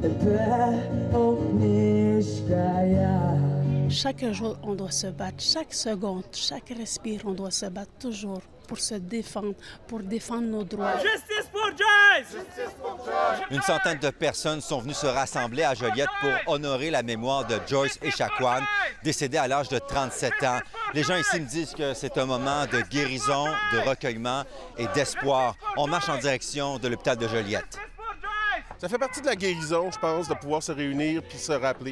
Chaque jour, on doit se battre. Chaque seconde, chaque respire, on doit se battre toujours pour se défendre, pour défendre nos droits. Justice pour Joyce! Une centaine de personnes sont venues se rassembler à Joliette pour honorer la mémoire de Joyce Echaquan, décédée à l'âge de 37 ans. Les gens ici me disent que c'est un moment de guérison, de recueillement et d'espoir. On marche en direction de l'hôpital de Joliette. Ça fait partie de la guérison, je pense, de pouvoir se réunir puis se rappeler.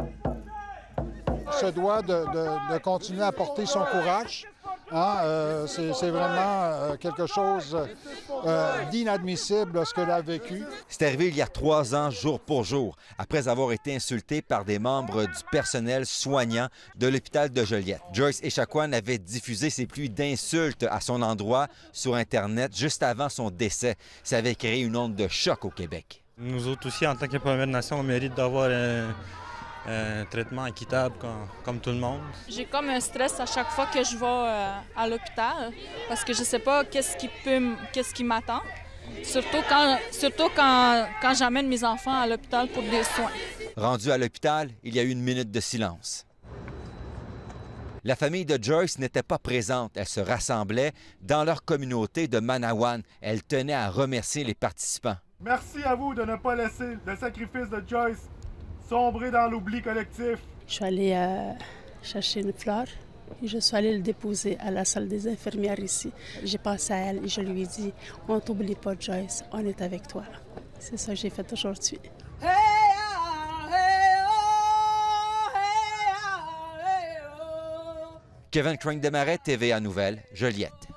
Se doit de continuer à porter son courage. Hein? C'est vraiment quelque chose d'inadmissible ce qu'elle a vécu. C'est arrivé il y a 3 ans, jour pour jour, après avoir été insultée par des membres du personnel soignant de l'hôpital de Joliette. Joyce Echaquan avait diffusé ses pluies d'insultes à son endroit sur Internet juste avant son décès. Ça avait créé une onde de choc au Québec. Nous autres aussi, en tant que Première Nation, on mérite d'avoir un traitement équitable comme tout le monde. J'ai comme un stress à chaque fois que je vais à l'hôpital parce que je ne sais pas qu'est-ce qui m'attend. Surtout quand j'amène mes enfants à l'hôpital pour des soins. Rendu à l'hôpital, il y a eu une minute de silence. La famille de Joyce n'était pas présente. Elle se rassemblait dans leur communauté de Manawan. Elle tenait à remercier les participants. Merci à vous de ne pas laisser le sacrifice de Joyce sombrer dans l'oubli collectif. Je suis allée chercher une fleur et je suis allée le déposer à la salle des infirmières ici. J'ai pensé à elle et je lui ai dit « On t'oublie pas, Joyce, on est avec toi ». C'est ça que j'ai fait aujourd'hui. Kevin Crank Desmarais, TVA Nouvelles, Joliette.